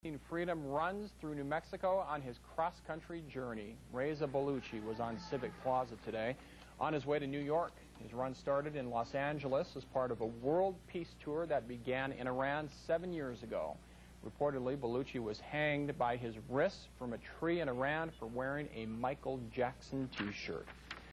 Freedom runs through New Mexico on his cross-country journey. Reza Baluchi was on Civic Plaza today on his way to New York. His run started in Los Angeles as part of a world peace tour that began in Iran 7 years ago. Reportedly, Baluchi was hanged by his wrists from a tree in Iran for wearing a Michael Jackson t-shirt.